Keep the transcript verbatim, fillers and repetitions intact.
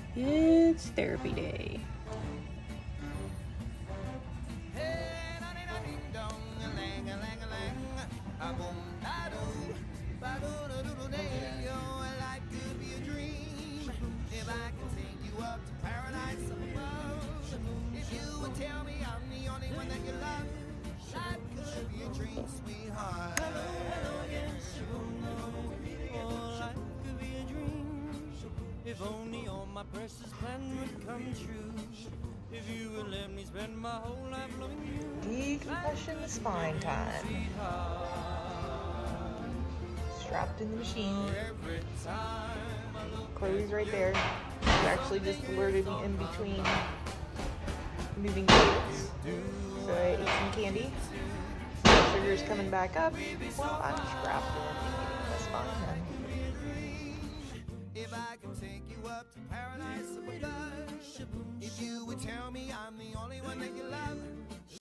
It's therapy day. If only all my precious plan would come true. If you would let me spend my whole life loving you. Decompression spine time. Strapped in the machine. Chloe's right there. She's actually just alerted me in between moving gates. So I ate some candy. Sugar's coming back up. Well, I'm strapped in eating the spine then. If I can take you up to paradise above, if you would tell me I'm the only one that you love.